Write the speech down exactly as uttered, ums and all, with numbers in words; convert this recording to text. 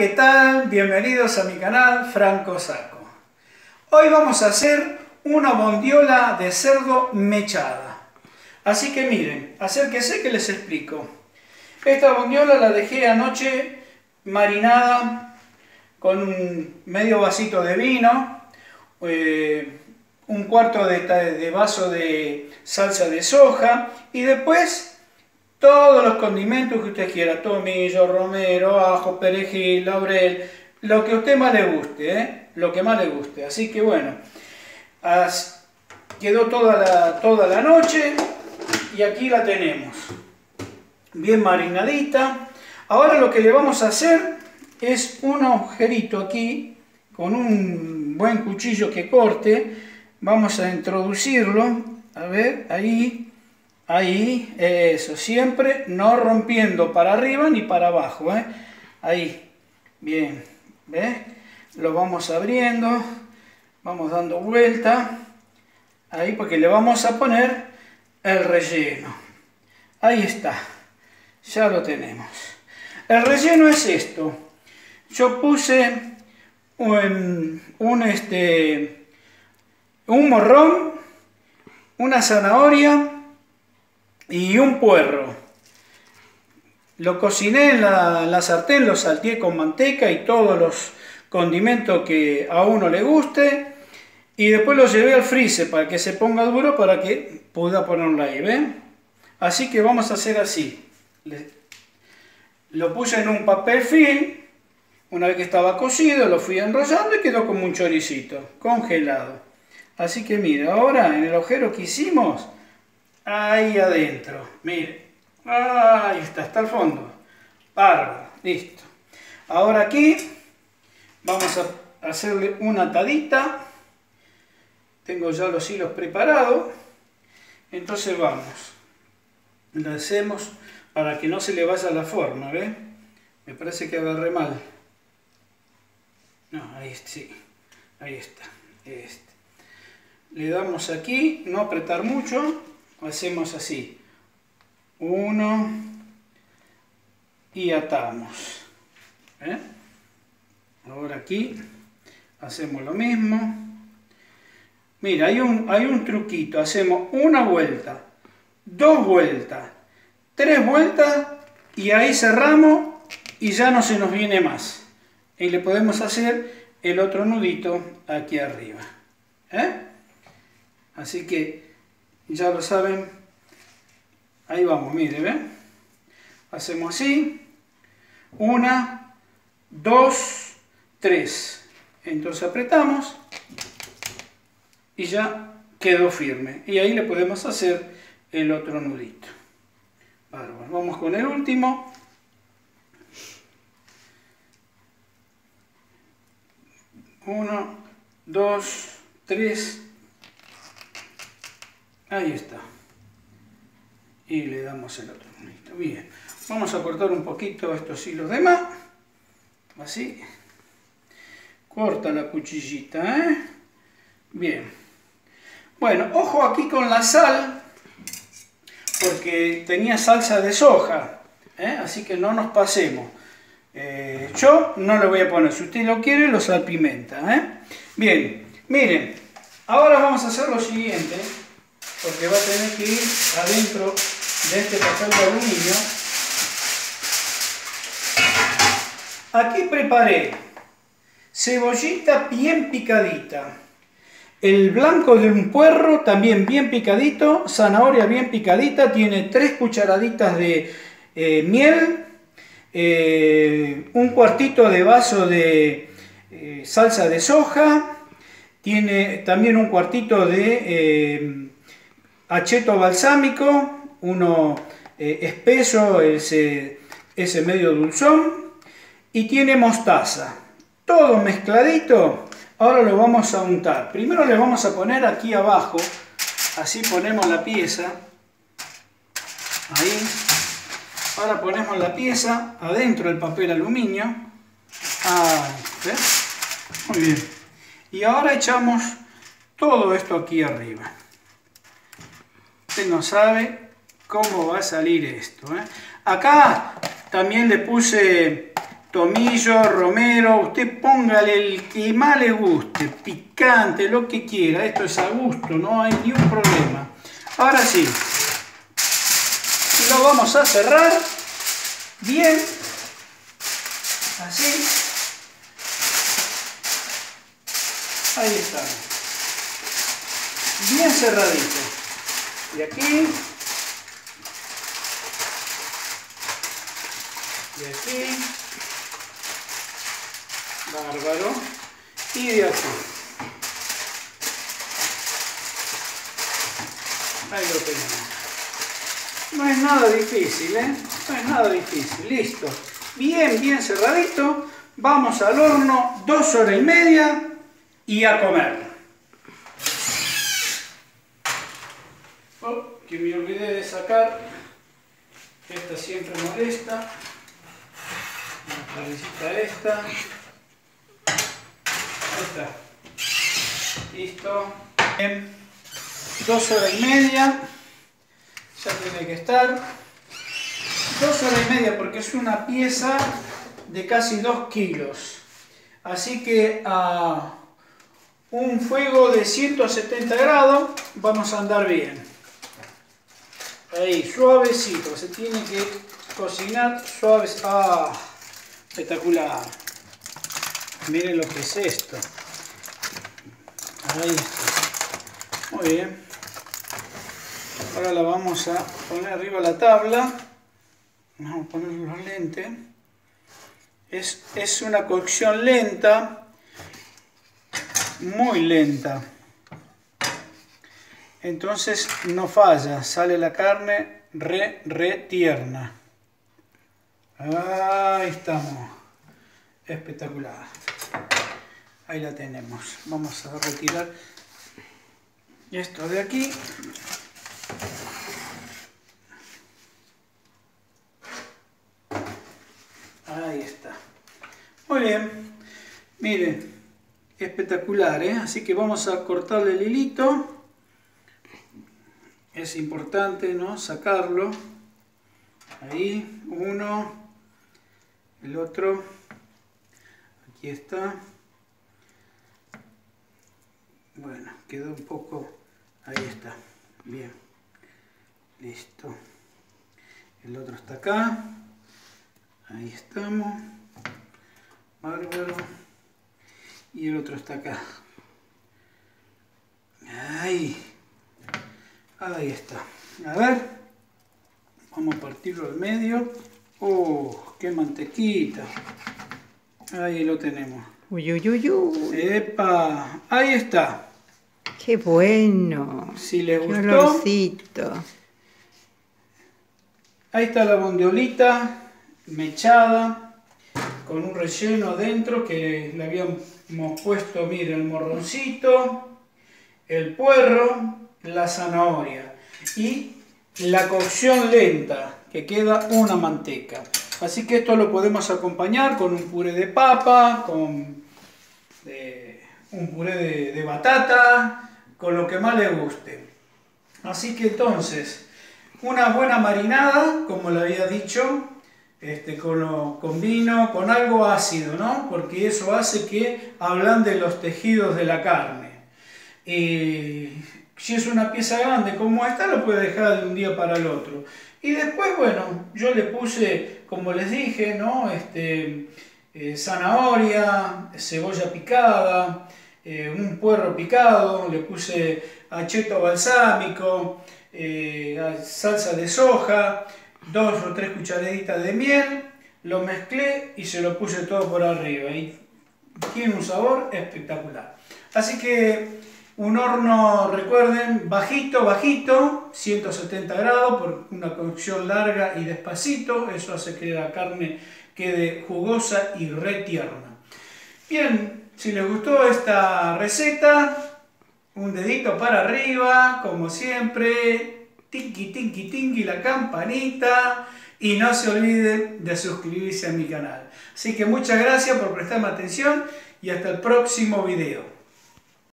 ¿Qué tal? Bienvenidos a mi canal Franco Saco. Hoy vamos a hacer una bondiola de cerdo mechada. Así que miren, acérquense que les explico. Esta bondiola la dejé anoche marinada con un medio vasito de vino, eh, un cuarto de, de vaso de salsa de soja y después todos los condimentos que usted quiera, tomillo, romero, ajo, perejil, laurel, lo que a usted más le guste, ¿eh? Lo que más le guste. Así que bueno, as, quedó toda la, toda la noche y aquí la tenemos, bien marinadita. Ahora lo que le vamos a hacer es un agujerito aquí, con un buen cuchillo que corte, vamos a introducirlo, a ver, ahí. Ahí, eso, siempre no rompiendo para arriba ni para abajo, ¿eh? Ahí, bien, ¿ves? Lo vamos abriendo, vamos dando vuelta, ahí porque le vamos a poner el relleno. Ahí está, ya lo tenemos. El relleno es esto. Yo puse un, un, este, un morrón, una zanahoria y un puerro. Lo cociné en la, la sartén, lo salteé con manteca y todos los condimentos que a uno le guste. Y después lo llevé al freezer para que se ponga duro para que pueda ponerlo ahí, ¿ven? Así que vamos a hacer así. Lo puse en un papel film. Una vez que estaba cocido lo fui enrollando y quedó como un choricito, congelado. Así que mira, ahora en el agujero que hicimos, ahí adentro, mire, ahí está, hasta el fondo, bárbaro, listo. Ahora aquí vamos a hacerle una atadita, tengo ya los hilos preparados, entonces vamos, lo hacemos para que no se le vaya la forma, ¿ves? Me parece que agarré mal, no, ahí sí, ahí está, este. Le damos aquí, no apretar mucho. Hacemos así, uno y atamos. ¿Eh? Ahora aquí hacemos lo mismo. Mira, hay un, hay un truquito, hacemos una vuelta, dos vueltas, tres vueltas y ahí cerramos y ya no se nos viene más. Y le podemos hacer el otro nudito aquí arriba. ¿Eh? Así que ya lo saben, ahí vamos, mire, ¿ven? Hacemos así, una, dos, tres, entonces apretamos y ya quedó firme, y ahí le podemos hacer el otro nudito. Bárbaro. Vamos con el último, uno, dos, tres, ahí está. Y le damos el otro nudito. Bien. Vamos a cortar un poquito estos hilos de más. Así. Corta la cuchillita, ¿eh? Bien. Bueno, ojo aquí con la sal. Porque tenía salsa de soja. ¿eh? Así que no nos pasemos. Eh, yo no le voy a poner. Si usted lo quiere, lo salpimenta, ¿eh? Bien. Miren. Ahora vamos a hacer lo siguiente. Porque va a tener que ir adentro de este papel de aluminio. Aquí preparé cebollita bien picadita, el blanco de un puerro también bien picadito, zanahoria bien picadita, tiene tres cucharaditas de eh, miel, eh, un cuartito de vaso de eh, salsa de soja, tiene también un cuartito de eh, acheto balsámico, uno eh, espeso, ese, ese medio dulzón, y tiene mostaza. Todo mezcladito. Ahora lo vamos a untar. Primero le vamos a poner aquí abajo, así ponemos la pieza, ahí. Ahora ponemos la pieza adentro del papel aluminio. Ahí, ¿ves? Muy bien. Y ahora echamos todo esto aquí arriba. Usted no sabe cómo va a salir esto, ¿eh? Acá también le puse tomillo, romero, usted póngale el que más le guste, picante, lo que quiera, esto es a gusto, no hay ni un problema. Ahora sí, lo vamos a cerrar bien, así, ahí está, bien cerradito, y aquí, y aquí, bárbaro, y de aquí, ahí lo tenemos. No es nada difícil, ¿eh? No es nada difícil, listo, bien, bien cerradito, vamos al horno, dos horas y media y a comer. Oh, que me olvidé de sacar, esta siempre molesta. La cabecita esta. Ahí está. Listo. Bien. Dos horas y media. Ya tiene que estar. Dos horas y media porque es una pieza de casi dos kilos. Así que a un fuego de ciento setenta grados vamos a andar bien. Ahí, suavecito. Se tiene que cocinar suave. ¡Ah! Espectacular. Miren lo que es esto. Ahí está. Muy bien. Ahora la vamos a poner arriba la tabla. Vamos a poner los lentes. Es, es una cocción lenta. Muy lenta. Entonces no falla. Sale la carne re, re tierna. Ahí estamos. Espectacular. Ahí la tenemos. Vamos a retirar esto de aquí. Ahí está. Muy bien. Miren. Espectacular, ¿eh? Así que vamos a cortarle el hilito. Es importante, ¿no? Sacarlo. Ahí. Uno. El otro. Aquí está. Bueno, quedó un poco. Ahí está. Bien. Listo. El otro está acá. Ahí estamos. Bárbaro. Y el otro está acá. Ahí. Ahí está. A ver. Vamos a partirlo al medio. ¡Oh! ¡Qué mantequita! Ahí lo tenemos. Uy, uy, uy, uy. ¡Epa! Ahí está. ¡Qué bueno! Si les ¡Qué gustó. olorcito! Ahí está la bondiolita mechada con un relleno adentro que le habíamos puesto, miren, el morroncito, el puerro, la zanahoria y la cocción lenta, que queda una manteca. Así que esto lo podemos acompañar con un puré de papa, con eh, un puré de, de batata, con lo que más le guste. Así que entonces, una buena marinada, como le había dicho, este, con, lo, con vino, con algo ácido, ¿no? Porque eso hace que ablande los tejidos de la carne. Y si es una pieza grande como esta, lo puede dejar de un día para el otro. Y después, bueno, yo le puse, como les dije, ¿no? Este, eh, zanahoria, cebolla picada, eh, un puerro picado, le puse acheto balsámico, eh, salsa de soja, dos o tres cucharaditas de miel, lo mezclé y se lo puse todo por arriba. Y tiene un sabor espectacular. Así que un horno, recuerden, bajito, bajito, ciento setenta grados por una cocción larga y despacito. Eso hace que la carne quede jugosa y re tierna. Bien, si les gustó esta receta, un dedito para arriba, como siempre, tinqui, tinqui, tinqui, la campanita. Y no se olviden de suscribirse a mi canal. Así que muchas gracias por prestarme atención y hasta el próximo video.